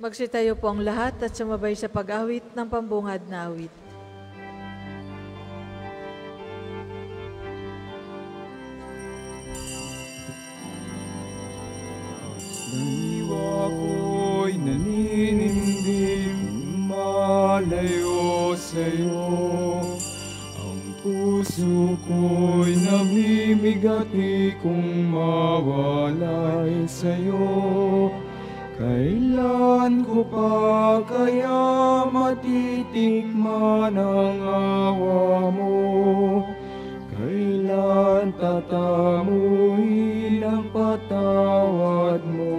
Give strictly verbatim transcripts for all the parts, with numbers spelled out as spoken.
Magsitayo po ang lahat at sumabay sa pag-awit ng pambungad na awit. Diwa ko'y naninindig, malayo sa'yo. Ang puso ko'y namimigati kung mawalay sa'yo. Kailan ko pa kaya matitikman ang awa mo? Kailan tatamuin ang patawad mo?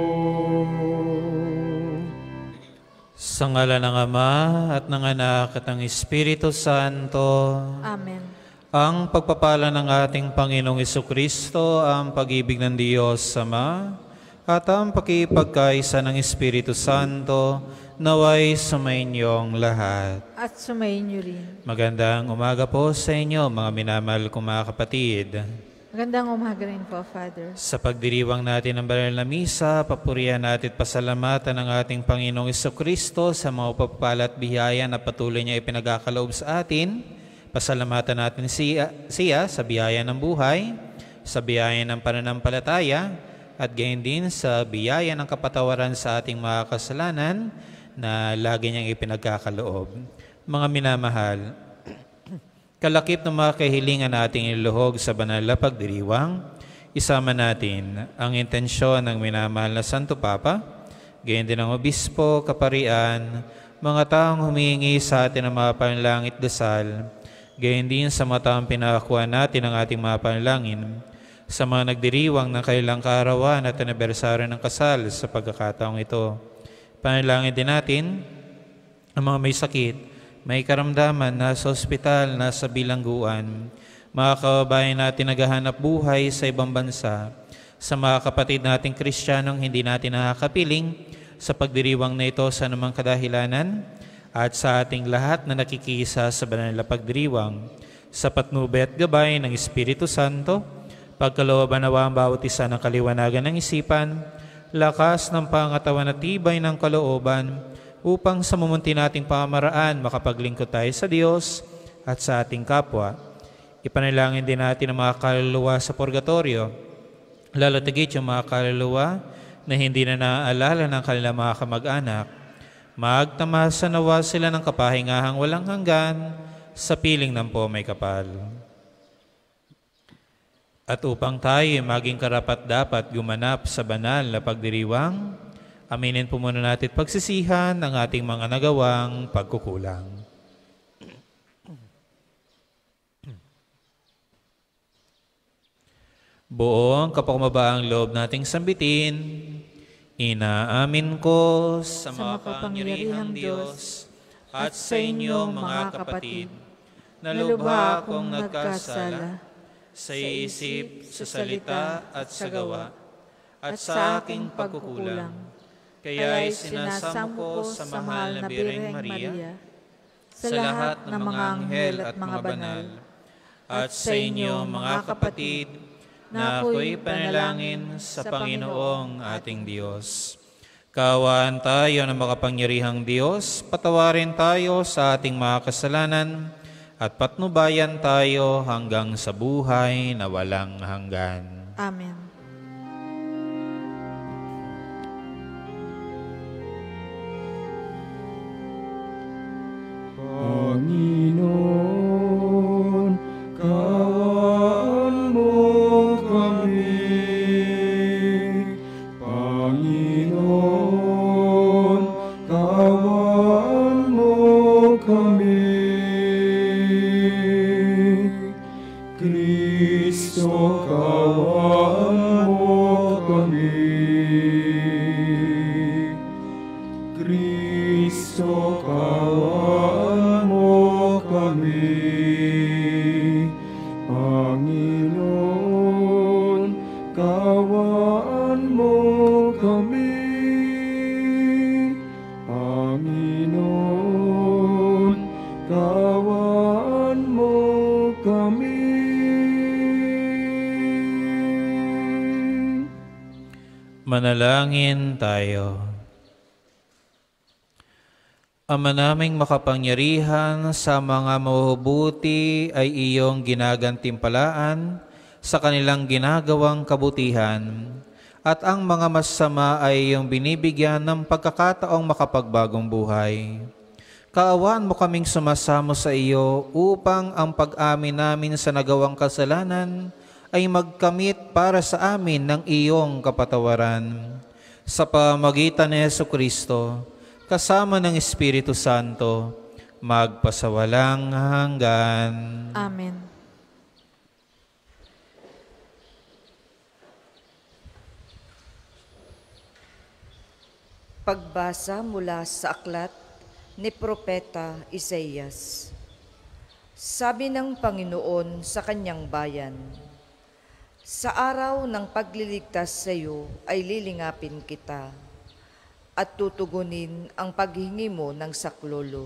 Sa ngala ng Ama at ng Anak at ng Espiritu Santo. Amen. Ang pagpapala ng ating Panginoong Jesucristo, ang pag-ibig ng Diyos Ama, at ang pakipagkaisa ng Espiritu Santo, naway sumainyong lahat. At sumainyo rin. Magandang umaga po sa inyo, mga minamahal kong mga kapatid. Magandang umaga rin po, Father. Sa pagdiriwang natin ng banal na misa, papurihan natin at pasalamatan ng ating Panginoong Jesucristo sa mga pagpapala at biyaya na patuloy niya ipinagkakaloob sa atin. Pasalamatan natin siya, siya sa biyaya ng buhay, sa biyaya ng pananampalataya, at gayon din sa biyaya ng kapatawaran sa ating mga kasalanan na lagi niyang ipinagkakaloob. Mga minamahal, kalakip ng mga kahilingan nating iluhog sa banal na pagdiriwang, isama natin ang intensyon ng minamahal na Santo Papa, gayon din ang obispo, kaparian, mga taong humihingi sa atin ng mga panalangit dasal, gayon din sa mga taong pinakakuha natin ang ating mga panalangin, sa mga nagdiriwang ng kailang kaarawan at anibersaryo ng kasal sa pagkakataong ito. Panalangin din natin ang mga may sakit, may karamdaman, nasa ospital, nasa bilangguan, mga kababayan natin naghahanap buhay sa ibang bansa, sa mga kapatid nating Kristiyanong hindi natin nakakapiling sa pagdiriwang na ito sa anumang kadahilanan, at sa ating lahat na nakikisa sa banal na pagdiriwang, sa patnubay at gabay ng Espiritu Santo, pagkalooban nawa ang bawat isa ng kaliwanagan ng isipan, lakas ng pangatawan at tibay ng kalooban, upang sa mumunti nating pamamaraan makapaglingkod tayo sa Diyos at sa ating kapwa. Ipanalangin din natin ang mga kaluluwa sa purgatorio, lalo tigit yung mga kaluluwa na hindi na naaalala ng kanilang mga kamag-anak. Magtamasa nawa sila ng kapahingahang walang hanggan sa piling ng po may kapal. At upang tayo maging karapat-dapat gumanap sa banal na pagdiriwang, aminin po muna natin pagsisihan ng ating mga nagawang pagkukulang. Buong kapakamabaang loob nating sambitin, inaamin ko sa makapangyarihang Diyos at sa inyong mga kapatid, na lubha akong nagkasala sa isip, sa salita at sa gawa, at sa aking pagkukulang. Kaya'y sinasamo ko sa mahal na Birheng Maria, sa lahat ng mga anghel at mga banal, at sa inyo mga kapatid, na ako'y panalangin sa Panginoong ating Diyos. Kaawaan tayo ng makapangyarihang Diyos, patawarin tayo sa ating mga kasalanan, at patnubayan tayo hanggang sa buhay na walang hanggan. Amen. Panginoon, kaawaan mo kami. Panginoon, kaawaan mo kami. Kristo, kaawaan mo kami. Kristo, kaawaan mo kami. Panginoon, kaawaan mo kami. Panginoon, kaawaan mo kami. Manalangin tayo. Ama naming makapangyarihan, sa mga mabubuti ay iyong ginagantimpalaan sa kanilang ginagawang kabutihan, at ang mga masama ay iyong binibigyan ng pagkakataong makapagbagong buhay. Kaawaan mo kaming sumasamo sa iyo upang ang pag-amin namin sa nagawang kasalanan ay magkamit para sa amin ng iyong kapatawaran. Sa pamagitan ni Jesucristo, kasama ng Espiritu Santo, magpasawalang hanggan. Amen. Pagbasa mula sa aklat ni Propeta Isaías. Sabi ng Panginoon sa kanyang bayan, sa araw ng pagliligtas sa iyo ay lilingapin kita at tutugunin ang paghingi mo ng saklolo.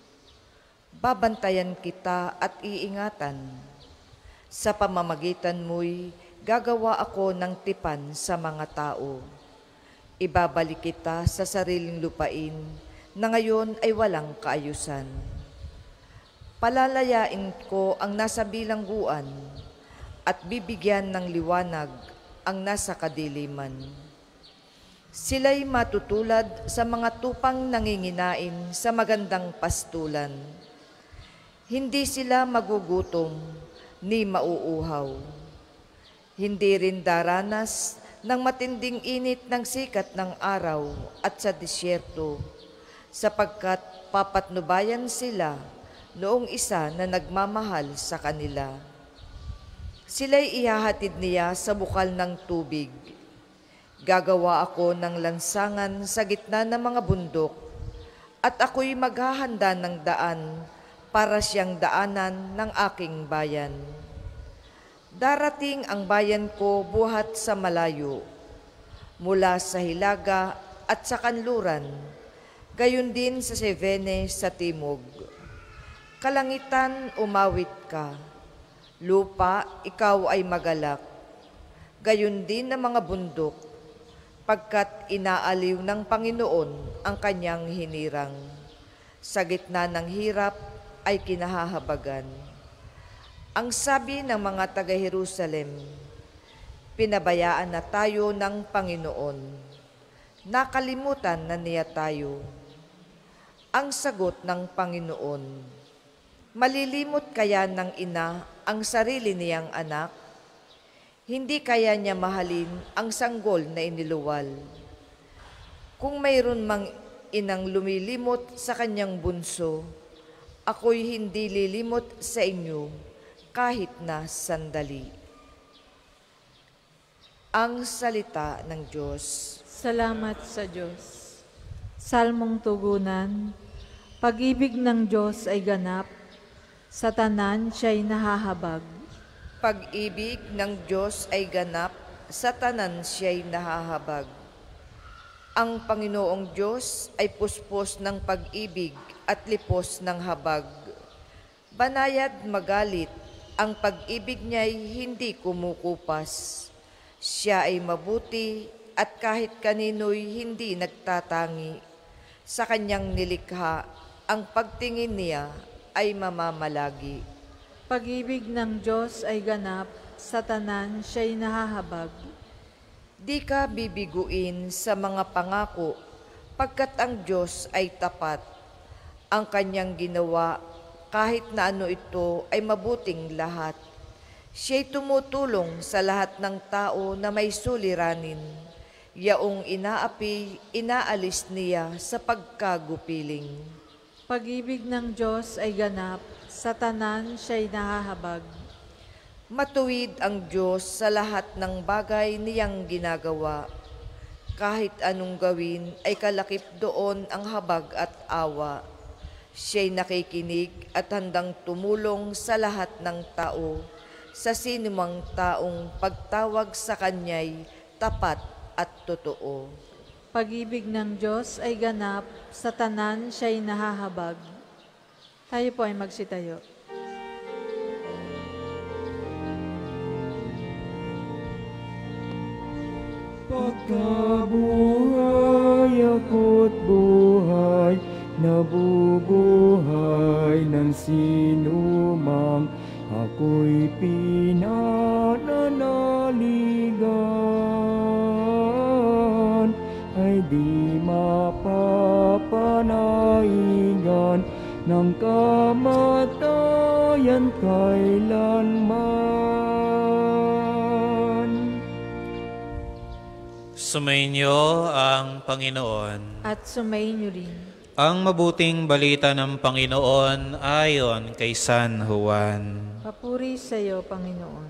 Babantayan kita at iingatan. Sa pamamagitan mo'y gagawa ako ng tipan sa mga tao. Ibabalik kita sa sariling lupain na ngayon ay walang kaayusan. Palalayain ko ang nasa bilangguan at bibigyan ng liwanag ang nasa kadiliman. Sila'y matutulad sa mga tupang nanginginain sa magandang pastulan. Hindi sila magugutom ni mauuhaw. Hindi rin daranas ng matinding init ng sikat ng araw at sa disyerto, sapagkat papatnubayan sila noong isa na nagmamahal sa kanila. Sila'y ihahatid niya sa bukal ng tubig. Gagawa ako ng lansangan sa gitna ng mga bundok, at ako'y maghahanda ng daan para siyang daanan ng aking bayan. Darating ang bayan ko buhat sa malayo, mula sa hilaga at sa kanluran, gayon din sa Sevene sa timog. Kalangitan, umawit ka. Lupa, ikaw ay magalak. Gayon din ang mga bundok, pagkat inaaliw ng Panginoon ang kanyang hinirang. Sa gitna ng hirap ay kinahahabagan. Ang sabi ng mga taga-Jerusalem, pinabayaan na tayo ng Panginoon. Nakalimutan na niya tayo. Ang sagot ng Panginoon, malilimot kaya ng ina ang sarili niyang anak? Hindi kaya niya mahalin ang sanggol na iniluwal? Kung mayroon mang inang lumilimot sa kanyang bunso, ako'y hindi lilimot sa inyo kahit na sandali. Ang salita ng Diyos. Salamat sa Diyos. Salmong tugunan. Pag-ibig ng Diyos ay ganap, sa tanan siya'y nahahabag. Pag-ibig ng Diyos ay ganap, sa tanan siya'y nahahabag. Ang Panginoong Diyos ay puspos ng pag-ibig at lipos ng habag. Banayad magalit, ang pag-ibig niya'y hindi kumukupas. Siya ay mabuti at kahit kanino'y hindi nagtatangi. Sa kanyang nilikha, ang pagtingin niya ay mamamalagi. Pag-ibig ng Diyos ay ganap, sa tanan siya'y nahahabag. Di ka bibiguin sa mga pangako, pagkat ang Diyos ay tapat. Ang kanyang ginawa, kahit na ano ito, ay mabuting lahat. Siya'y tumutulong sa lahat ng tao na may suliranin. Yaong inaapi, inaalis niya sa pagkagupiling. Pag-ibig ng Diyos ay ganap, sa tanan siya'y nahahabag. Matuwid ang Diyos sa lahat ng bagay niyang ginagawa. Kahit anong gawin ay kalakip doon ang habag at awa. Siya'y nakikinig at handang tumulong sa lahat ng tao. Sa sinumang taong pagtawag sa kanya'y tapat at totoo. Pag-ibig ng Diyos ay ganap, sa tanan siya'y nahahabag. Tayo po ay magsitayo. Pagkabuhay ako't buhay, nabuhay ng kamatayan kailanman. Sumainyo ang Panginoon. At sumainyo rin. Ang mabuting balita ng Panginoon ayon kay San Juan. Papuri sa iyo, Panginoon.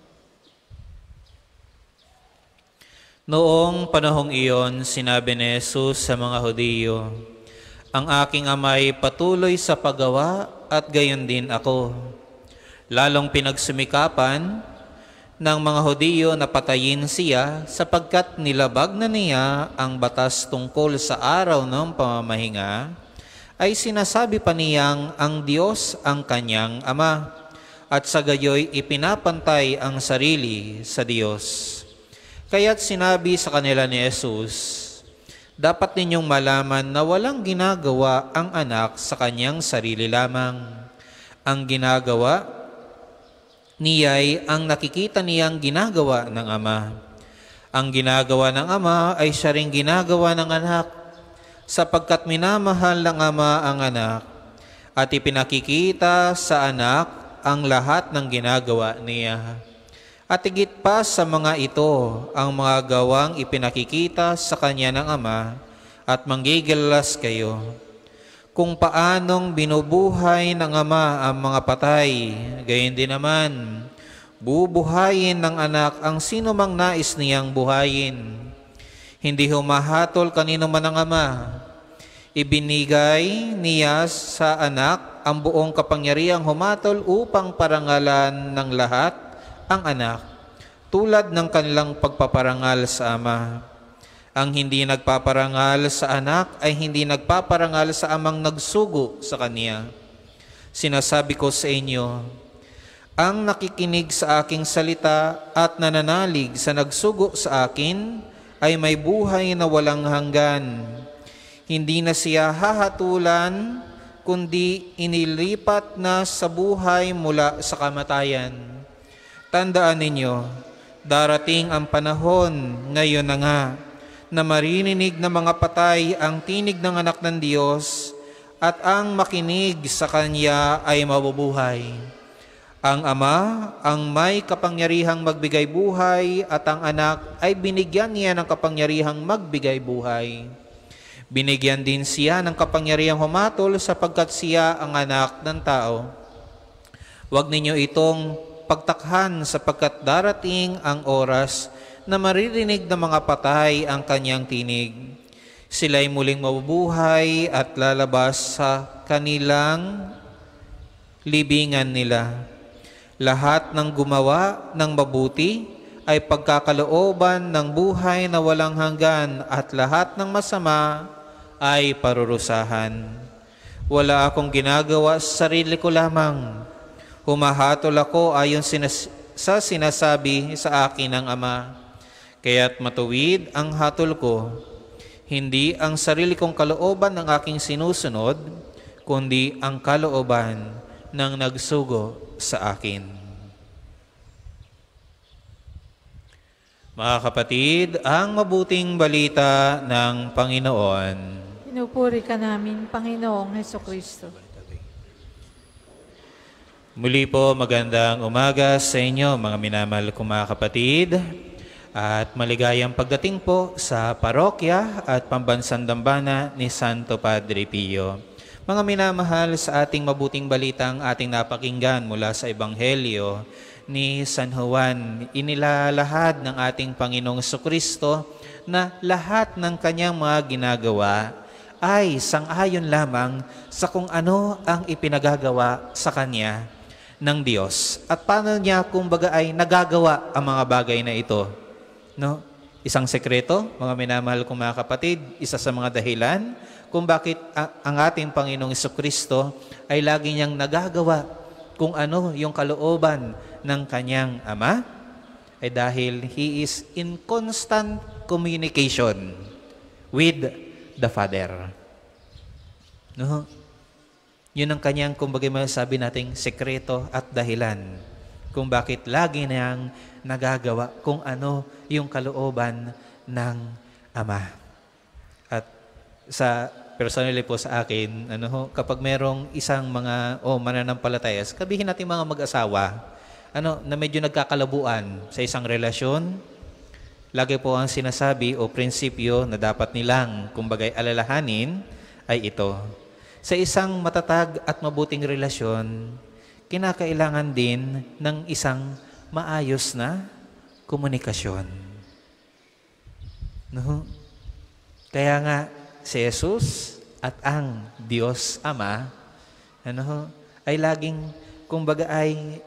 Noong panahong iyon, sinabi ni Jesus sa mga Hudiyo, ang aking ama'y patuloy sa paggawa at gayon din ako. Lalong pinagsumikapan ng mga Hudiyo na patayin siya sapagkat nilabag na niya ang batas tungkol sa araw ng pamamahinga, ay sinasabi pa niyang ang Diyos ang kanyang Ama at sa gayoy ipinapantay ang sarili sa Diyos. Kaya't sinabi sa kanila ni Jesus, dapat ninyong malaman na walang ginagawa ang anak sa kanyang sarili lamang. Ang ginagawa niya'y ang nakikita niyang ginagawa ng Ama. Ang ginagawa ng Ama ay siya ring ginagawa ng anak, sapagkat minamahal ng Ama ang anak, at ipinakikita sa anak ang lahat ng ginagawa niya. At higit pa sa mga ito, ang mga gawang ipinakikita sa kanya ng Ama, at manggigilas kayo kung paanong binubuhay ng Ama ang mga patay, gayon din naman, bubuhayin ng anak ang sino mang nais niyang buhayin. Hindi humahatol kanino man ang Ama. Ibinigay niya sa anak ang buong kapangyarihang humatol upang parangalan ng lahat ang anak, tulad ng kanilang pagpaparangal sa Ama. Ang hindi nagpaparangal sa anak ay hindi nagpaparangal sa amang nagsugo sa kanya. Sinasabi ko sa inyo, ang nakikinig sa aking salita at nananalig sa nagsugo sa akin ay may buhay na walang hanggan. Hindi na siya hahatulan, kundi inilipat na sa buhay mula sa kamatayan. Tandaan ninyo, darating ang panahon, ngayon na nga, na maririnig ng mga patay ang tinig ng anak ng Diyos at ang makinig sa Kanya ay mabubuhay. Ang Ama ang may kapangyarihang magbigay buhay at ang anak ay binigyan niya ng kapangyarihang magbigay buhay. Binigyan din siya ng kapangyarihang humatol sapagkat siya ang anak ng tao. Huwag ninyo itong pagtakhan sapagkat darating ang oras na maririnig ng mga patay ang kanyang tinig. Sila'y muling mabubuhay at lalabas sa kanilang libingan nila. Lahat ng gumawa ng mabuti ay pagkakalooban ng buhay na walang hanggan at lahat ng masama ay parurusahan. Wala akong ginagawa sa sarili ko lamang. Humahatol ako ayon sinas- sa sinasabi sa akin ng Ama. Kaya't matuwid ang hatol ko, hindi ang sarili kong kalooban ng aking sinusunod, kundi ang kalooban ng nagsugo sa akin. Mga kapatid, ang mabuting balita ng Panginoon. Pinupuri ka namin, Panginoong Hesukristo. Muli po, magandang umaga sa inyo, mga minamahal kong mga kapatid. At maligayang pagdating po sa parokya at pambansang dambana ni Santo Padre Pio. Mga minamahal, sa ating mabuting balitang ating napakinggan mula sa Ebanghelyo ni San Juan, inilalahad ng ating Panginoong Jesucristo na lahat ng kanyang mga ginagawa ay sang-ayon lamang sa kung ano ang ipinagagawa sa kanya ng Diyos. At paano niya kumbaga ay nagagawa ang mga bagay na ito. No? Isang sekreto, mga minamahal kong mga kapatid, isa sa mga dahilan kung bakit ang ating Panginoong Jesucristo ay lagi niyang nagagawa kung ano yung kalooban ng kanyang Ama, ay dahil He is in constant communication with the Father. No? Yun ang kanyang, kumbaga masasabi nating sekreto at dahilan kung bakit lagi niyang nagagawa kung ano yung kalooban ng Ama. At sa personally po sa akin, ano ho, kapag merong isang mga, o oh, mananampalataya, sabihin natin mga mag-asawa, ano, na medyo nagkakalabuan sa isang relasyon, lagi po ang sinasabi o prinsipyo na dapat nilang, kumbagay, alalahanin, ay ito. Sa isang matatag at mabuting relasyon, kinakailangan din ng isang maayos na komunikasyon. No? Kaya nga, si Jesus at ang Diyos Ama, ano ho, ay laging, kumbaga ay,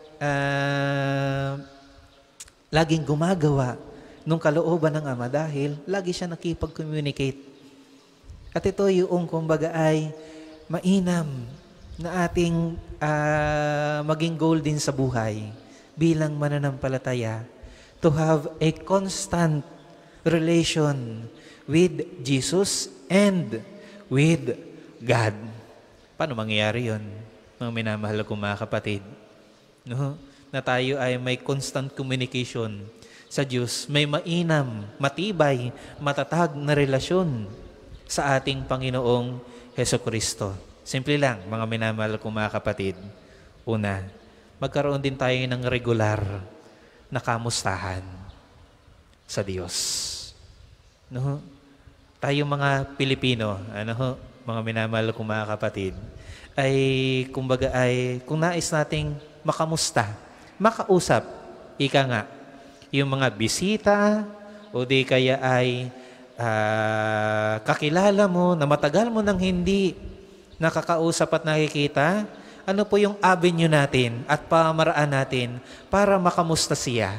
uh, laging gumagawa nung kalooban ng Ama dahil lagi siya nakipag-communicate. At ito yung, kumbaga ay, mainam na ating uh, maging goal din sa buhay bilang mananampalataya to have a constant relation with Jesus and with God. Paano mangyayari yun, mga minamahal kong mga kapatid? No? Na tayo ay may constant communication sa Diyos, may mainam, matibay, matatag na relasyon sa ating Panginoong Hesukristo. Simple lang, mga minamahal kong mga kapatid. Una, magkaroon din tayo ng regular na kamustahan sa Diyos. No? Tayo mga Pilipino, ano ho, mga minamahal kong mga kapatid, ay kumbaga ay kung nais nating makamusta, makausap, ika nga, yung mga bisita o di kaya ay uh, kakilala mo na matagal mo nang hindi nakakausap at nakikita, ano po yung avenue natin at pamaraan natin para makamusta siya?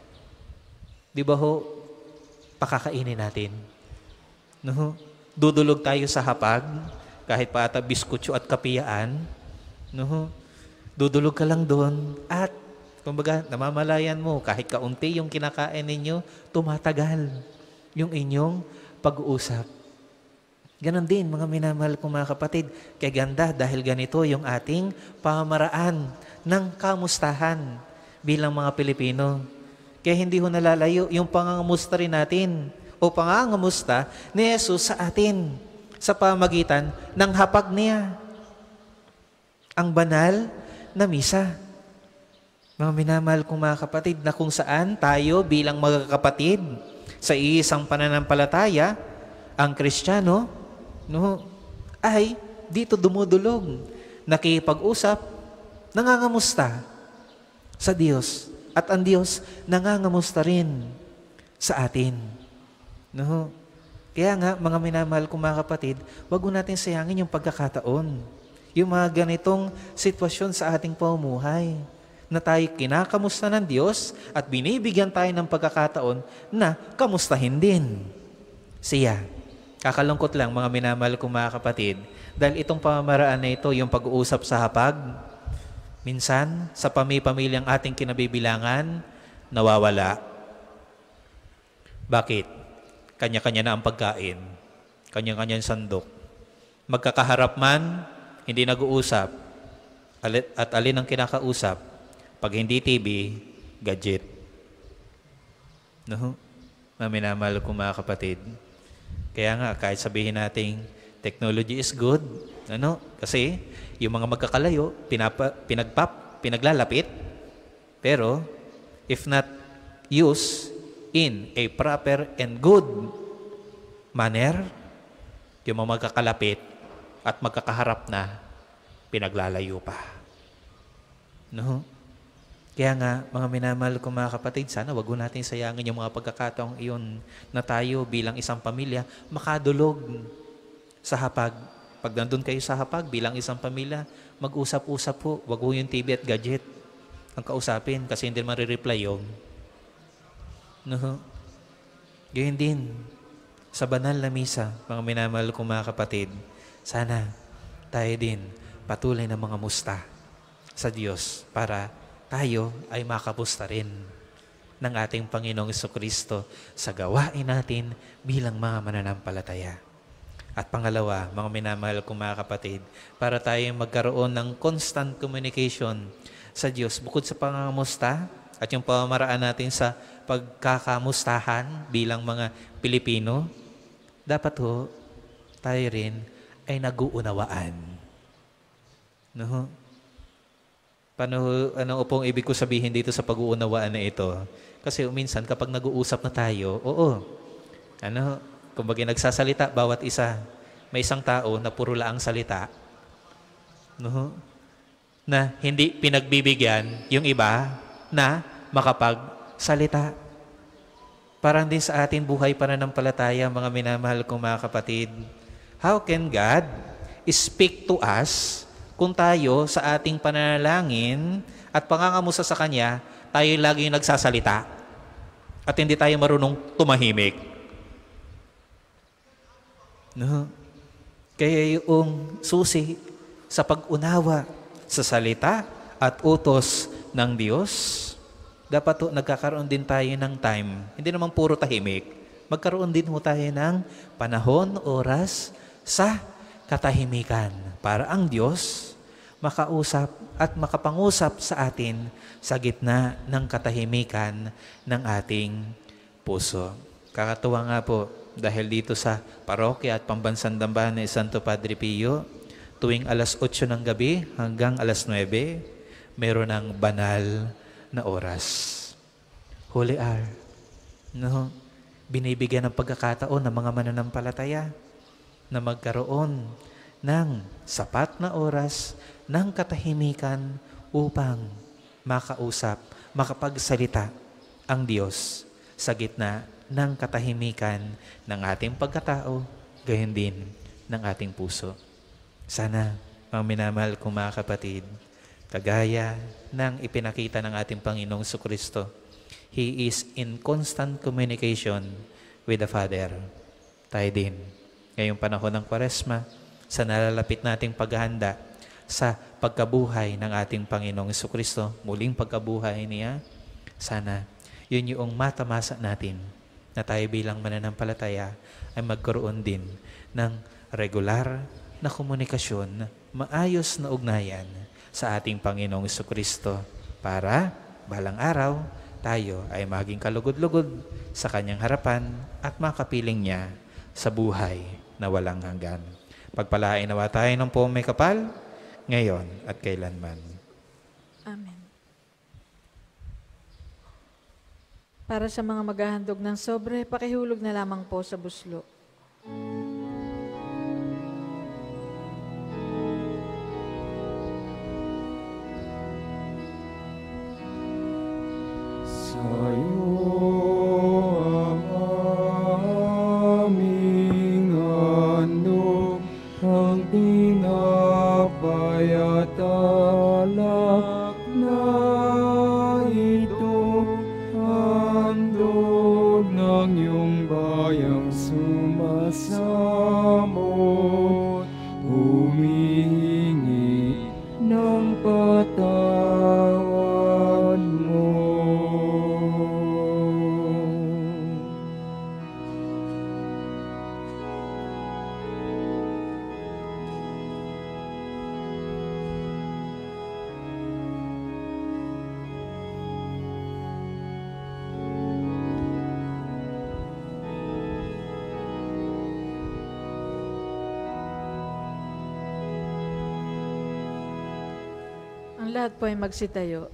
Di ba ho, pakakainin natin. No? Dudulog tayo sa hapag, kahit pa ata biskutso at kapiyaan. No? Dudulog ka lang doon at kumbaga, namamalayan mo, kahit kaunti yung kinakain ninyo, tumatagal yung inyong pag-uusap. Ganon din, mga minamahal kong mga kapatid. Kaya ganda dahil ganito yung ating pamamaraan ng kamustahan bilang mga Pilipino. Kaya hindi ho nalalayo yung pangangamusta rin natin o pangangamusta ni Jesus sa atin sa pamagitan ng hapag niya. Ang banal na misa. Mga minamahal kong mga kapatid, na kung saan tayo bilang magkakapatid sa isang pananampalataya, ang Kristiyano, no, ay dito dumudulog, nakipag-usap, nangangamusta sa Diyos. At ang Diyos nangangamusta rin sa atin. No? Kaya nga, mga minamahal kong mga kapatid, wag mo natin sayangin yung pagkakataon. Yung mga ganitong sitwasyon sa ating pamumuhay na tayo kinakamusta ng Diyos at binibigyan tayo ng pagkakataon na kamustahin din siya. Kakalungkot lang, mga minamahal kong mga kapatid, dahil itong pamamaraan na ito, yung pag-uusap sa hapag, minsan, sa pami-pamilyang ating kinabibilangan, nawawala. Bakit? Kanya-kanya na ang pagkain. Kanya-kanya ang sandok. Magkakaharap man, hindi nag-uusap. At alin ang kinakausap? Pag hindi T V, gadget. No? Mga minamahal kong mga kapatid. Kaya nga, kahit sabihin nating technology is good, ano? Kasi yung mga magkakalayo, pinapa, pinagpap, pinaglalapit, pero if not used in a proper and good manner, yung mga magkakalapit at magkakaharap na, pinaglalayo pa. No? Kaya nga, mga minamahal kong mga kapatid, sana wag mo natin sayangin yung mga pagkakataong iyon na tayo bilang isang pamilya makadulog sa hapag. Pag nandun kayo sa hapag bilang isang pamilya, mag-usap-usap po. Wag mo yung T V at gadget ang kausapin kasi hindi marireply yun. No? Gayun din, sa banal na misa, mga minamahal kong mga kapatid, sana tayo din patuloy na mga musta sa Diyos para tayo ay makapusta rin ng ating Panginoong Jesucristo sa gawain natin bilang mga mananampalataya. At pangalawa, mga minamahal kong mga kapatid, para tayo magkaroon ng constant communication sa Diyos, bukod sa pangangamusta at yung pamamaraan natin sa pagkakamustahan bilang mga Pilipino, dapat ho, tayo rin ay naguunawaan. No? Paano, ano pong ibig ko sabihin dito sa pag-uunawaan na ito? Kasi minsan kapag nag-uusap na tayo, oo, ano, kumbaga nagsasalita bawat isa. May isang tao na puro laang salita, no? Na hindi pinagbibigyan yung iba na makapagsalita. Parang din sa atin buhay pananampalataya, mga minamahal kong mga kapatid. How can God speak to us kung tayo sa ating pananalangin at pangangamusta sa Kanya, tayo laging nagsasalita at hindi tayo marunong tumahimik? No? Kaya yung susi sa pag-unawa sa salita at utos ng Diyos, dapat to, nagkakaroon din tayo ng time. Hindi naman puro tahimik. Magkaroon din ho tayo ng panahon, oras sa katahimikan para ang Diyos makausap at makapangusap sa atin sa gitna ng katahimikan ng ating puso. Kakatuwa nga po dahil dito sa parokya at pambansang dambahan ni Santo Padre Pio, tuwing alas otso ng gabi hanggang alas nuwebe, meron ng banal na oras. Holy hour. No? Binibigyan ng pagkakataon ng mga mananampalataya na magkaroon ng sapat na oras ng katahimikan upang makausap, makapagsalita ang Diyos sa gitna ng katahimikan ng ating pagkatao, gayon din ng ating puso. Sana, mga minamahal kong mga kapatid, kagaya ng ipinakita ng ating Panginoong Jesucristo, He is in constant communication with the Father. Tayo din, ngayong panahon ng Kwaresma, sa nalalapit nating paghahanda sa pagkabuhay ng ating Panginoong Jesucristo, muling pagkabuhay niya, sana yun yung matamasa natin na tayo bilang mananampalataya ay magkaroon din ng regular na komunikasyon, maayos na ugnayan sa ating Panginoong Jesucristo para balang araw tayo ay maging kalugod-lugod sa Kanyang harapan at makapiling niya sa buhay na walang hanggan. Pagpalain nawa tayo ng poong may kapal, ngayon at kailanman. Amen. Para sa mga maghahandog ng sobre, pakihulog na lamang po sa buslo. Sa'yo ang aming handog, ang tinapay at alak na ito, handog ng iyong bayang sumasamot, humihingi ng patawad mo. Ang lahat po ay magsitayo.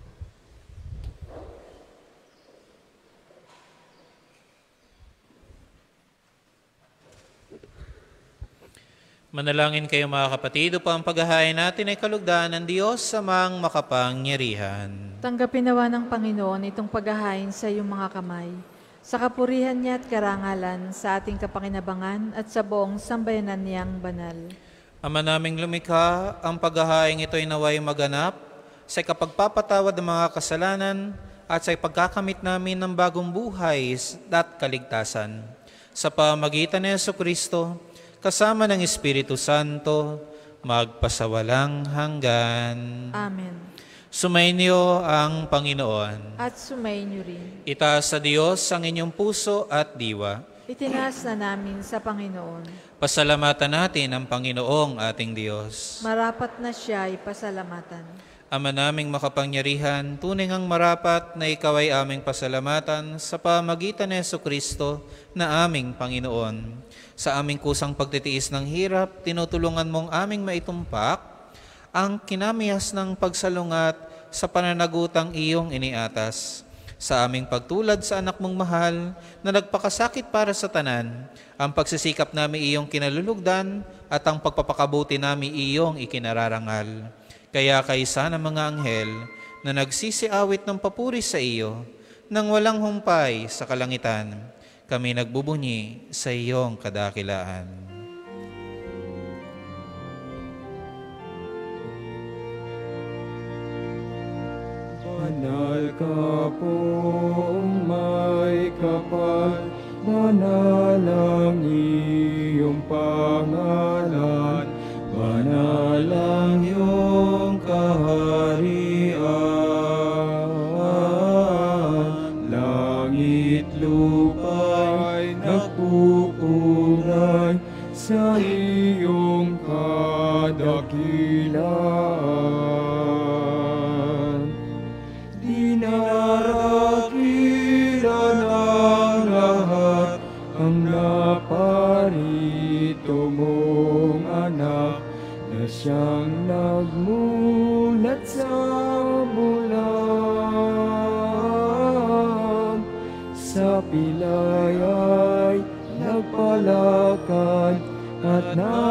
Manalangin kayo mga kapatid, upang ang paghahain natin ay kalugdaan ng Diyos sa mang makapangyarihan. Tanggapin nawa ng Panginoon itong paghahain sa iyong mga kamay, sa kapurihan niya at karangalan, sa ating kapakinabangan at sa buong sambayanan niyang banal. Ama naming lumikha, ang paghahain ito ay naway maganap sa kapagpapatawad ng mga kasalanan at sa pagkakamit namin ng bagong buhay at kaligtasan. Sa pamagitan ni Jesucristo, kasama ng Espiritu Santo, magpasawalang hanggan. Amen. Sumainyo ang Panginoon. At sumainyo rin. Itaas sa Diyos ang inyong puso at diwa. Itinaas na namin sa Panginoon. Pasalamatan natin ang Panginoong ating Diyos. Marapat na siya ay pasalamatan. Ama naming makapangyarihan, tunay ngang marapat na ikaw ay aming pasalamatan sa pamagitan ni Jesucristo na aming Panginoon. Sa aming kusang pagtitiis ng hirap, tinutulungan mong aming maitumpak ang kinamihas ng pagsalungat sa pananagutang iyong iniatas. Sa aming pagtulad sa anak mong mahal na nagpakasakit para sa tanan, ang pagsisikap namin iyong kinalulugdan at ang pagpapakabuti namin iyong ikinararangal. Kaya kaisa ng mga anghel na nagsisiawit ng papuri sa iyo, nang walang humpay sa kalangitan, kami nagbubunyi sa iyong kadakilaan. Banal ka pong may kapal, banal ang iyong pangalan, banal ang iyong kaharian. Langit lupa'y nagpupunay sa iyong kadakilaan. Dinarakilan ang lahat ang naparito mong anak, na siyang nagmulat sa bulan. Sa pilay ay nagpalakad at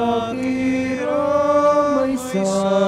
nakiramay sa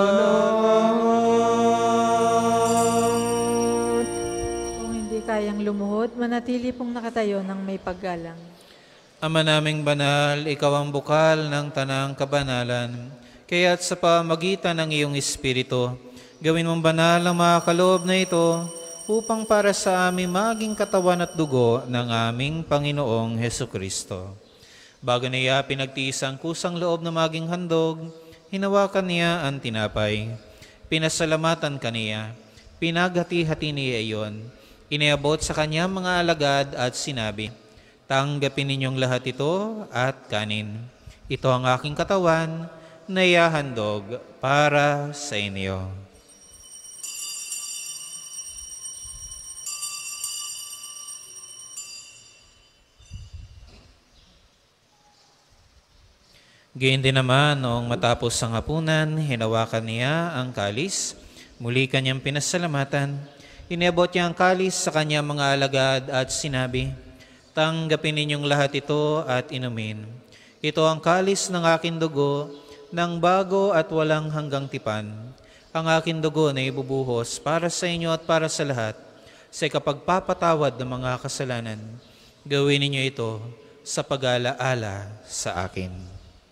lahat. Kung hindi kayang lumuhod, manatili pong nakatayo ng may paggalang. Ama naming banal, ikaw ang bukal ng tanang kabanalan. Kaya't sa pamagitan ng iyong Espiritu, gawin mong banal ang mga kaloob na ito upang para sa amin maging katawan at dugo ng aming Panginoong Hesukristo. Bago niya pinagtiis ang kusang loob na maging handog, hinawakan niya ang tinapay. Pinasalamatan kaniya, pinaghati-hati niya iyon, iniabot sa kanya mga alagad at sinabi, "Tanggapin ninyong lahat ito at kanin. Ito ang aking katawan na ihahandog para sa inyo." Gayon din naman, noong matapos ang hapunan, hinawakan niya ang kalis, muli kanyang pinasalamatan, iniabot niya ang kalis sa kanyang mga alagad at sinabi, "Tanggapin ninyong lahat ito at inumin. Ito ang kalis ng aking dugo, ng bago at walang hanggang tipan. Ang aking dugo na ibubuhos para sa inyo at para sa lahat, sa ikapagpapatawad ng mga kasalanan. Gawin ninyo ito sa pag-alaala sa akin."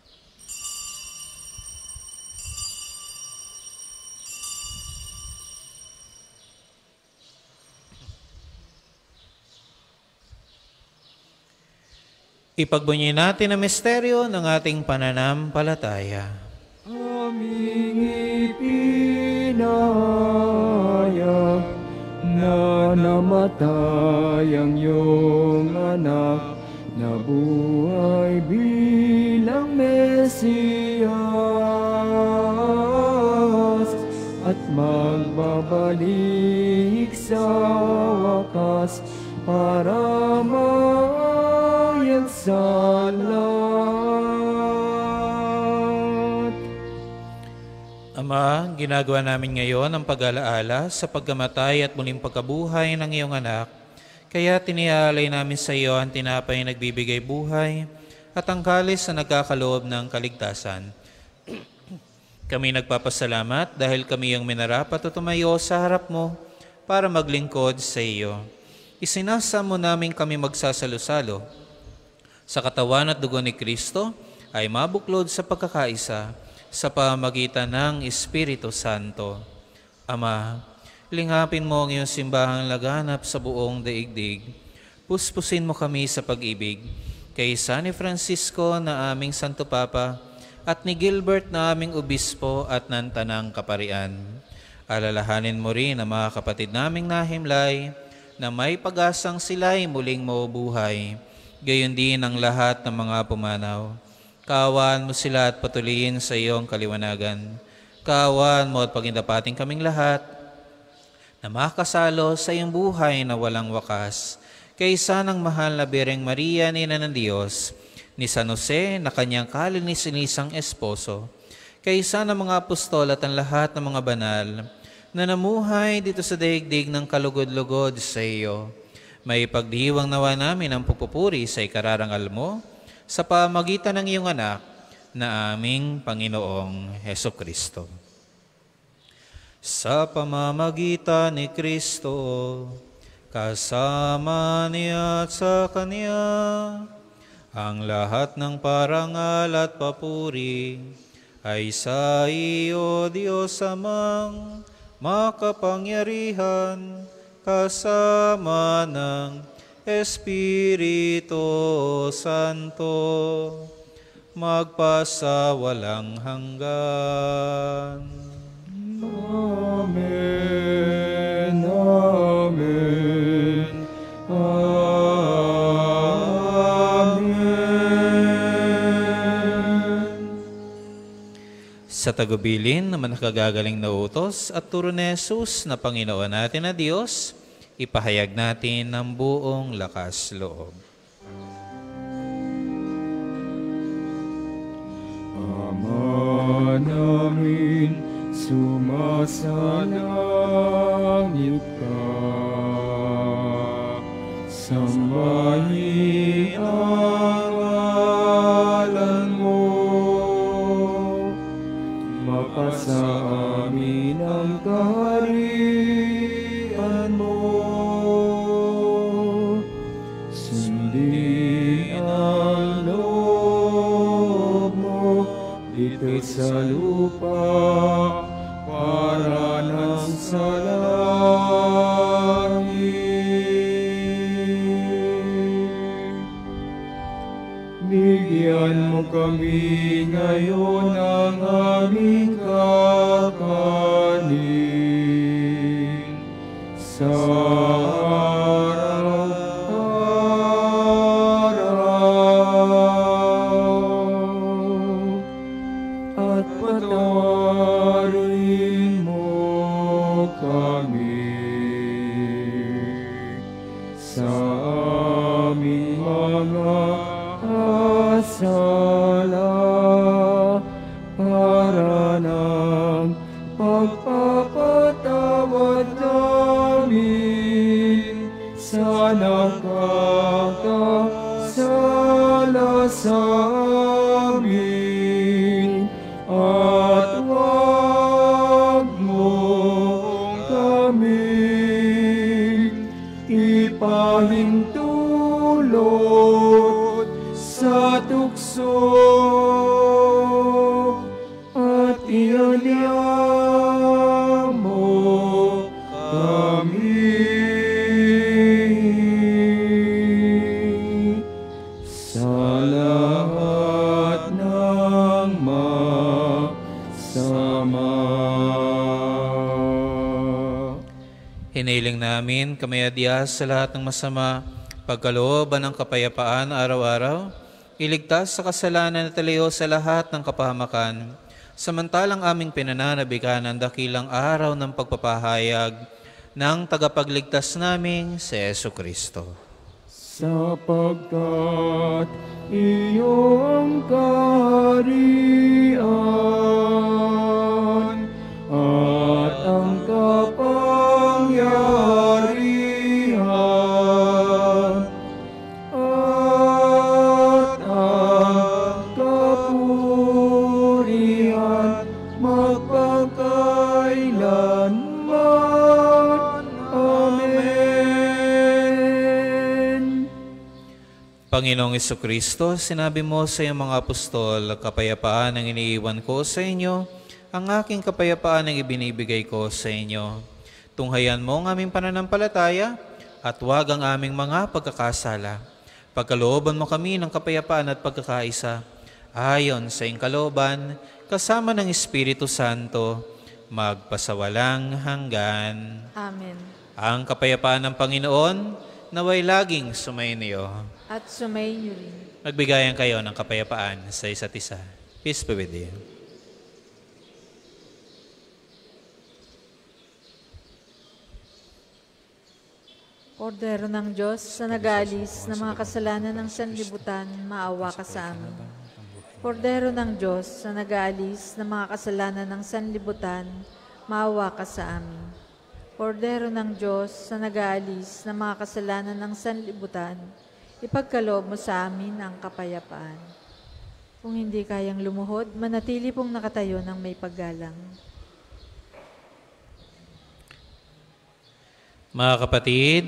Ipagbunyi natin ang misteryo ng ating pananampalataya. Aming ipinahayag na namatay ang iyong anak, na buhay bilang Mesiyas, at magbabalik sa wakas para mayag sa lahat. Ama, ginagawa namin ngayon ang pag-alaala sa pagkamatay at muling pagkabuhay ng iyong anak. Kaya tinialay namin sa iyo ang tinapay na nagbibigay buhay at ang kalis na nagkakaloob ng kaligtasan. Kami nagpapasalamat dahil kami ang minarapat at tumayo sa harap mo para maglingkod sa iyo. Isinasa mo namin kami magsasalo-salo sa katawan at dugo ni Kristo ay mabuklod sa pagkakaisa sa pamagitan ng Espiritu Santo. Ama, lingapin mo ang iyong simbahang laganap sa buong daigdig. Puspusin mo kami sa pag-ibig kay San Francisco na aming Santo Papa at ni Gilbert na aming Obispo at ng Tanang Kaparian. Alalahanin mo rin ang mga kapatid naming nahimlay na may pag-asang sila'y muling mabubuhay. Gayon din ang lahat ng mga pumanaw. Kaawaan mo sila at patuloyin sa iyong kaliwanagan. Kawan mo at pagindapating kaming lahat na makasalo sa iyong buhay na walang wakas, kaysa ng mahal na Birheng Maria, Ina ng Diyos, ni San Jose na kanyang kalininisang esposo, kaysa ng mga apostol at ang lahat ng mga banal na namuhay dito sa daigdig ng kalugod-lugod sa iyo. May pagdiwang nawa namin ang pupupuri sa ikararangal mo sa pamagitan ng iyong anak na aming Panginoong Hesukristo. Sa pamamagitan ni Kristo, kasama niya at sa Kanya, ang lahat ng parangal at papuri ay sa iyo, Diyos Amang makapangyarihan, kasama ng Espiritu Santo, magpasawalang hanggan. Amen, Amen, Amen. Sa tagubilin naman nakagagaling na utos at turo ni Jesus na Panginoon natin na Diyos, ipahayag natin ng buong lakas loob. Ama namin, sumasalangit ka, sambahin ang ngalan mo, mapasa amin ang kaharian mo, sundin ang loob mo dito sa lupa para nang sa langit. Bigyan mo kami ngayon ng aming kakanin sa araw-araw, at patawarin mo kami sa aming mga sala para ng pagpapatawad namin sa nakakasala sa amin, at huwag mo kami ipahintulot sa tukso, at ialya mo kami sa lahat ng masama. Hiniling namin kamayadya sa lahat ng masama, pagkalooban ng kapayapaan araw-araw, iligtas sa kasalanan at alayo sa lahat ng kapahamakan, samantalang aming pinananabikan ang dakilang araw ng pagpapahayag ng tagapagligtas naming si Jesucristo. Sapagkat iyo ang kaharian at ang kapangyarihan at ang kapurihan magpakailanman. Amen. Panginoong Jesucristo, sinabi mo sa iyong mga apostol, kapayapaan ang iniiwan ko sa inyo, ang aking kapayapaan ang ibinibigay ko sa inyo. Tunghayan mo ang aming pananampalataya at huwag ang aming mga pagkakasala. Pagkalooban mo kami ng kapayapaan at pagkakaisa, ayon sa iyong kalooban, kasama ng Espiritu Santo, magpasawalang hanggan. Amen. Ang kapayapaan ng Panginoon, naway laging sumainyo. At sumayin niyo rin. Magbigayan kayo ng kapayapaan sa isa't isa. Peace be with you. Kordero ng Diyos, sa nag-aalis ng mga kasalanan ng sanlibutan, maawa ka sa amin. Kordero ng Diyos, sa nag-aalis ng mga kasalanan ng sanlibutan, maawa ka sa amin. Kordero ng Diyos, sa nag-aalis ng mga kasalanan ng sanlibutan, ipagkaloob mo sa amin ang kapayapaan. Kung hindi kayang lumuhod, manatili pong nakatayo ng may paggalang. Mga kapatid,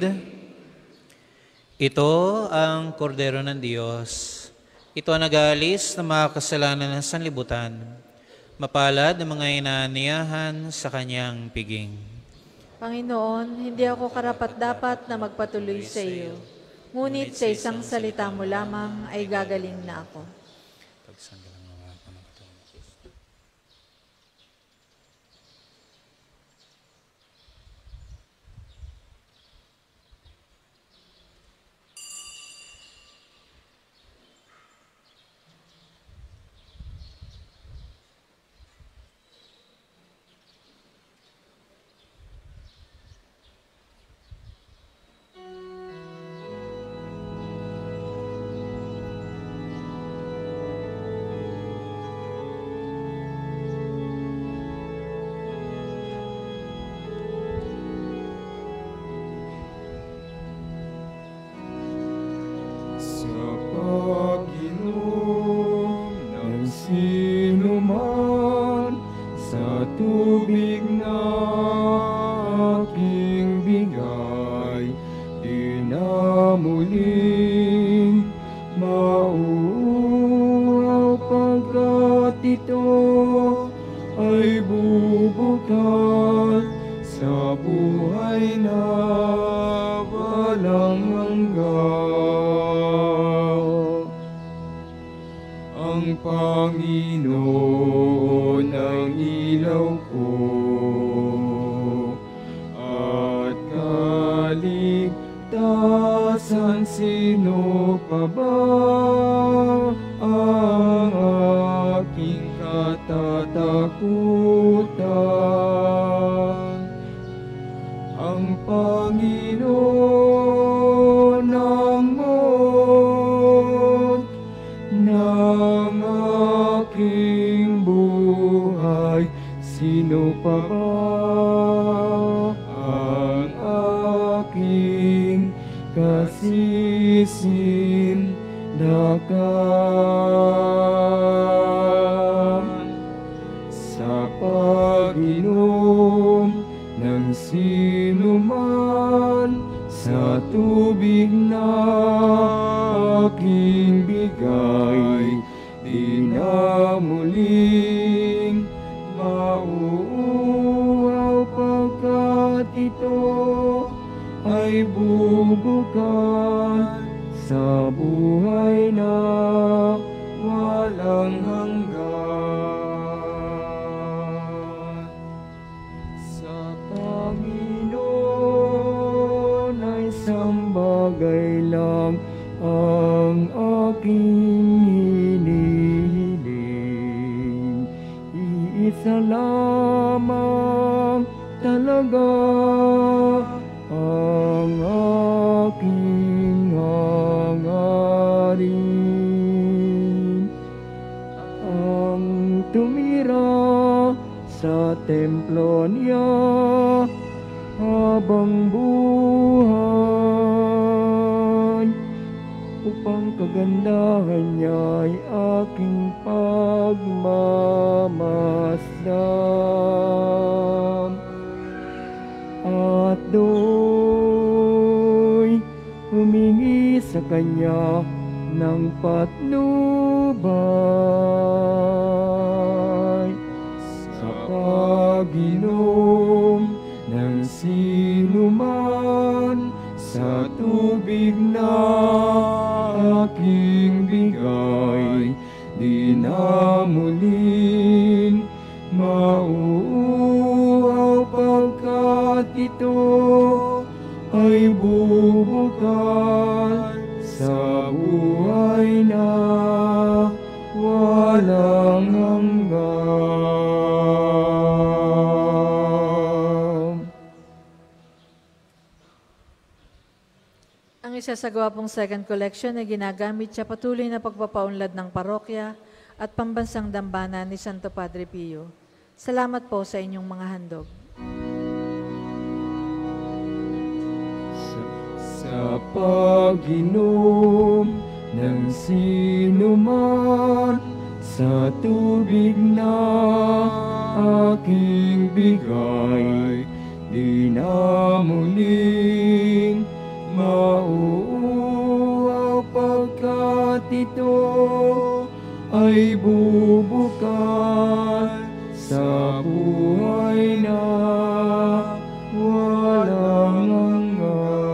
ito ang kordero ng Diyos. Ito ang nag-aalis ng mga kasalanan ng sanlibutan. Mapalad ang mga inaaniyahan sa kanyang piging. Panginoon, hindi ako karapat-dapat na magpatuloy sa iyo. Ngunit sa isang salita mo lamang ay gagaling na ako. Sa pag-inom ng sinuman, sa tubig na aking bigay, di na muling mauuhaw pagkat ito ay bubukas sa buhay na walang hanggan. Ang Panginoon ang ilaw ko at kaligtasan, sino pa ba ang aking katatakutan? Ang Panginoon ang mon ng aking buhay, sino pa ba ang aking kasisindakan? Sa pag-inom ng sinuman, sa tubig na aking bigay, di na muling mauuhaw pagkat ito ay bubukas sa buhay na walang hanggan. Sa Panginoon ay isang bagay lang ang aking hinihiling, iisa lamang talaga ang aking hangarin, ang tumira sa templo niya habang buhay, upang kagandahan niya'y aking pagmamasdan. At do'y humingi sa kanya ng patnubay. Sa pag-inom ng sinuman, sa tubig na aking bigay, di na muling mauuhaw pagkat ito ay bubukas sa buhay na walang hanggan. isasagawa pong second collection ay ginagamit sa patuloy na pagpapaunlad ng parokya at pambansang dambana ni Santo Padre Pio. Salamat po sa inyong mga handog. Sa, sa pag-inom ng sinuman sa tubig na aking bigay, di na muling mauuhaw pagkat ito ay bubukal sa buhay na walang hanggan.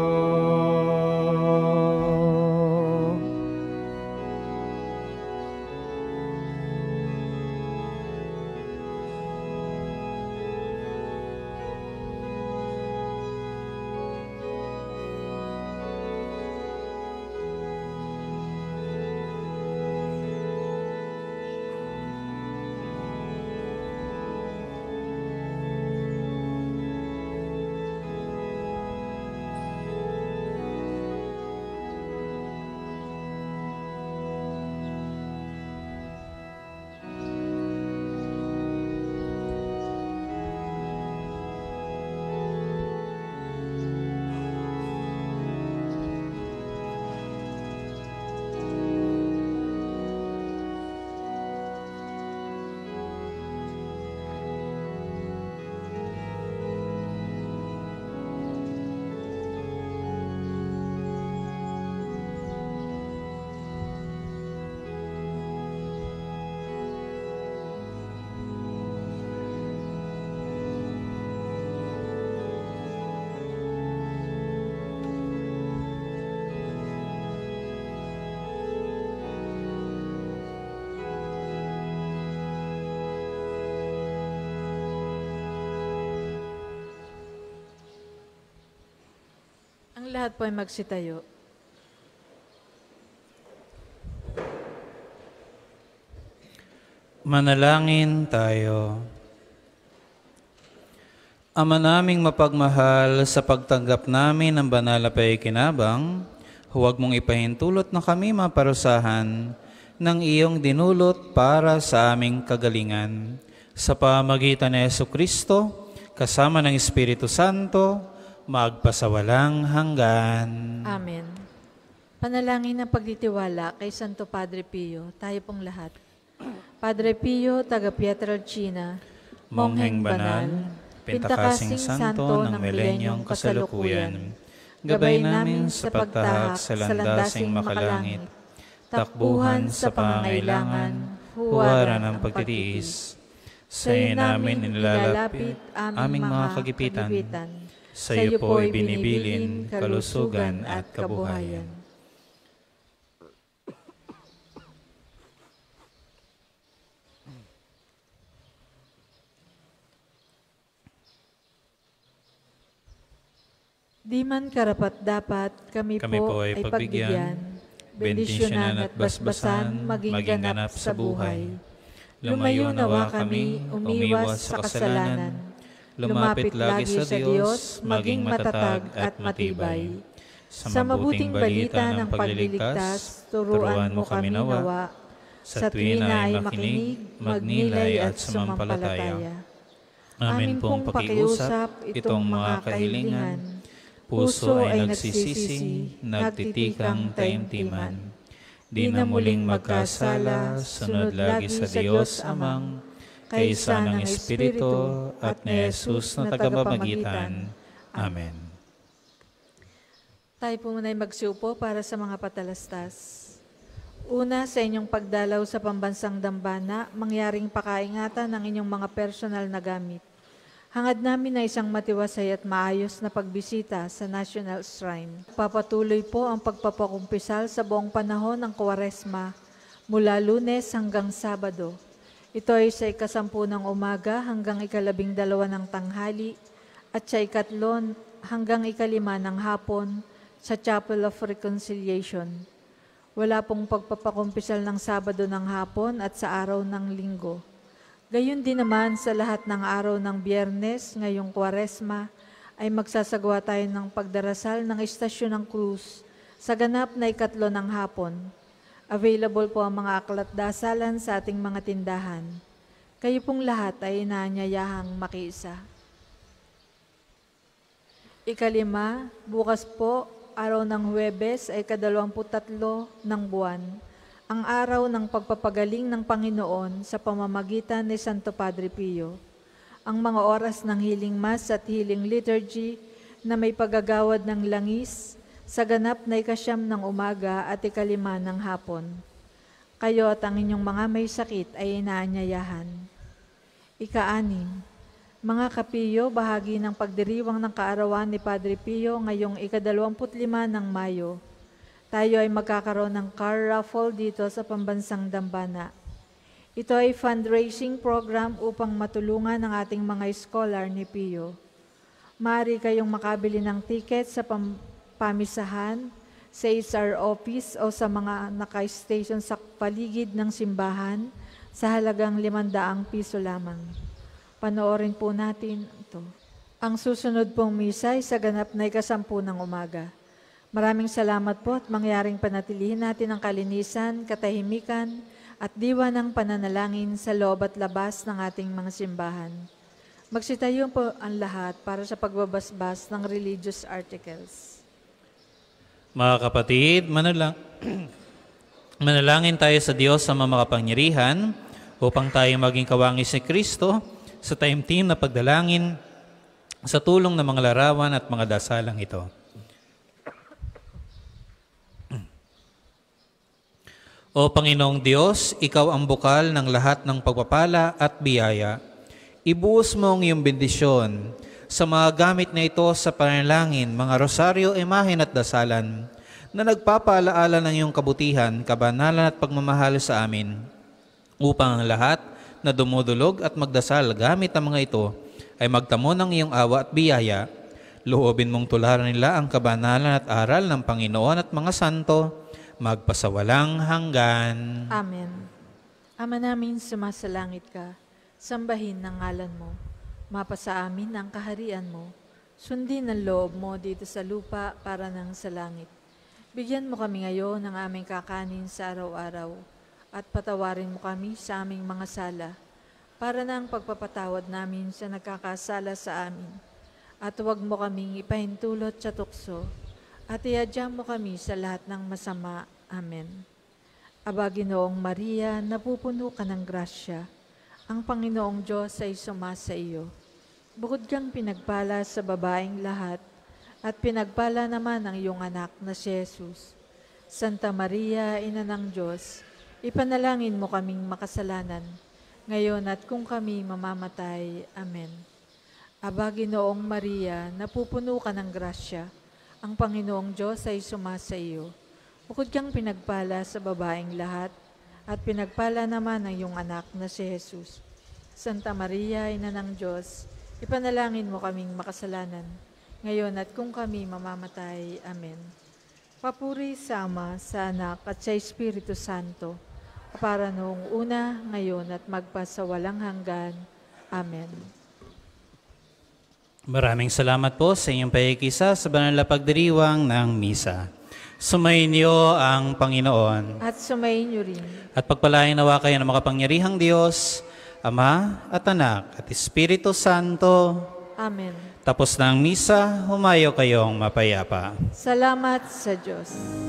Ang lahat po ay magsitayo. Manalangin tayo. Ama naming mapagmahal, sa pagtanggap namin ng banal na pakikinabang, huwag mong ipahintulot na kami maparusahan ng iyong dinulot para sa aming kagalingan. Sa pamagitan ni Jesucristo, kasama ng Espiritu Santo, magpasawalang hanggan. Amen. Panalangin ng pagtitiwala kay Santo Padre Pio, tayo pong lahat. Padre Pio, taga Pietrelcina, Mongheng banal, pintakasing santo ng milenyong kasalukuyan, gabay namin sa pagtahak sa landasing makalangit, takbuhan sa pangangailangan, huwaran ng pagtitiis. Sa iyo namin inilalapit aming mga kagipitan, sa iyo po ibinibilin kalusugan at kabuhayan. Di man karapat-dapat, kami, Kami po ay pagbigyan, bendisyonan at basbasan, maging ganap sa buhay. Lumayo nawa kami, umiwas sa kasalanan, lumapit lagi sa Diyos, maging matatag at matibay. Sa mabuting balita ng pagliligtas, turuan mo kami nawa, sa tuwina ay makinig, magnilay at sumampalataya. Amin pong pakiusap itong mga kahilingan, puso ay nagsisisi, nagtitikang taimtiman. Di na muling magkasala, sunod lagi sa Diyos Amang, kaysa ng Espiritu at ni Jesus na tagapamagitan. Amen. Tayo po muna ay magsiupo para sa mga patalastas. Una, sa inyong pagdalaw sa pambansang dambana, mangyaring pakaingatan ng inyong mga personal na gamit. Hangad namin na isang matiwasay at maayos na pagbisita sa National Shrine. Papatuloy po ang pagpapakumpisal sa buong panahon ng Kwaresma, mula Lunes hanggang Sabado. Ito ay sa ikasampu ng umaga hanggang ikalabing dalawa ng tanghali at sa ikatlon hanggang ikalima ng hapon sa Chapel of Reconciliation. Wala pong pagpapakumpisal ng Sabado ng hapon at sa araw ng Linggo. Gayon din naman sa lahat ng araw ng Biyernes ngayong Kwaresma ay magsasagawa tayo ng pagdarasal ng Istasyon ng Krus Sa ganap na ikatlo ng hapon, available po ang mga aklat dasalan sa ating mga tindahan. Kayo pong lahat ay inaanyayahang makiisa. Ikalima, bukas po, araw ng Huwebes ay kadalawamput tatlo ng buwan, ang araw ng pagpapagaling ng Panginoon sa pamamagitan ni Santo Padre Pio. Ang mga oras ng healing mass at healing liturgy na may paggagawad ng langis sa ganap na ikasyam ng umaga at ikalima ng hapon. Kayo at ang inyong mga may sakit ay inaanyayahan. Ika-anim, mga kapiyo, bahagi ng pagdiriwang ng kaarawan ni Padre Pio ngayong ikadalawamput lima ng Mayo. Tayo ay magkakaroon ng car raffle dito sa Pambansang Dambana. Ito ay fundraising program upang matulungan ang ating mga scholar ni Pio. Maaari kayong makabili ng ticket sa pam pamisahan, sa H R office o sa mga naka-station sa paligid ng simbahan sa halagang limandang piso lamang. Panoorin po natin ito. Ang susunod pong misa ay sa ganap na ikasampu ng umaga. Maraming salamat po at mangyaring panatilihin natin ang kalinisan, katahimikan at diwa ng pananalangin sa loob at labas ng ating mga simbahan. Magsitayo po ang lahat para sa pagbabasbas ng religious articles. Mga kapatid, manalang, manalangin tayo sa Diyos sa makapangyarihan upang tayo maging kawangis ni Kristo sa taimtim na pagdalangin sa tulong ng mga larawan at mga dasalang ito. O Panginoong Diyos, Ikaw ang bukal ng lahat ng pagpapala at biyaya. Ibuhos mo ang iyong bendisyon sa mga gamit na ito sa panalangin, mga rosaryo, imahen at dasalan na nagpapaalaala ng iyong kabutihan, kabanalan at pagmamahal sa amin, upang ang lahat na dumudulog at magdasal gamit ang mga ito ay magtamo ng iyong awa at biyaya. Loobin mong tularan nila ang kabanalan at aral ng Panginoon at mga santo, magpasawalang hanggan. Amen. Ama namin, sumasalangit ka, sambahin ng ngalan mo. Mapasa amin ang kaharian mo. Sundin ang loob mo dito sa lupa para nang sa langit. Bigyan mo kami ngayon ng aming kakanin sa araw-araw at patawarin mo kami sa aming mga sala para nang pagpapatawad namin sa nagkakasala sa amin. At huwag mo kaming ipahintulot sa tukso at iadya mo kami sa lahat ng masama. Amen. Aba, Ginoong Maria, napupuno ka ng grasya. Ang Panginoong Diyos ay sumasa iyo. Bukod kang pinagpala sa babaeng lahat, at pinagpala naman ang iyong anak na si Jesus. Santa Maria, Ina ng Diyos, ipanalangin mo kaming makasalanan, ngayon at kung kami mamamatay. Amen. Aba, Ginoong Maria, napupuno ka ng grasya. Ang Panginoong Diyos ay sumasa iyo. Bukod kang pinagpala sa babaeng lahat, at pinagpala naman ang iyong anak na si Jesus. Santa Maria, Ina ng Diyos, ipanalangin mo kaming makasalanan, ngayon at kung kami mamamatay. Amen. Papuri sa Ama, sa Anak, at sa Espiritu Santo, para noong una, ngayon, at magpasawalang hanggan. Amen. Maraming salamat po sa inyong pagkikisa sa banal na pagdiriwang ng misa. Sumayin niyo ang Panginoon. At sumayin niyo rin. At pagpalain nawa kayo ng makapangyarihang Diyos, Ama at Anak at Espiritu Santo. Amen. Tapos na ang misa, humayo kayong mapayapa. Salamat sa Diyos.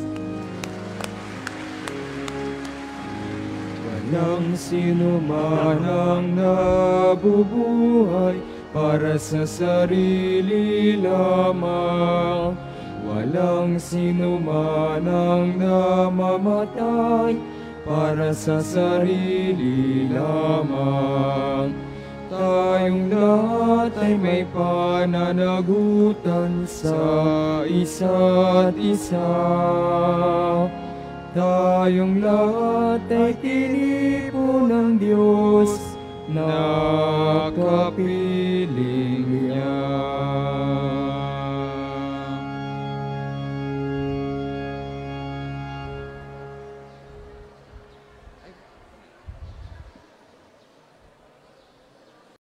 Walang sino man ang nabubuhay para sa sarili lamang. Walang sino man ang namamatay para sa sarili lamang. Tayong lahat ay may pananagutan sa isa't isa. Tayong lahat ay tinipo ng Diyos na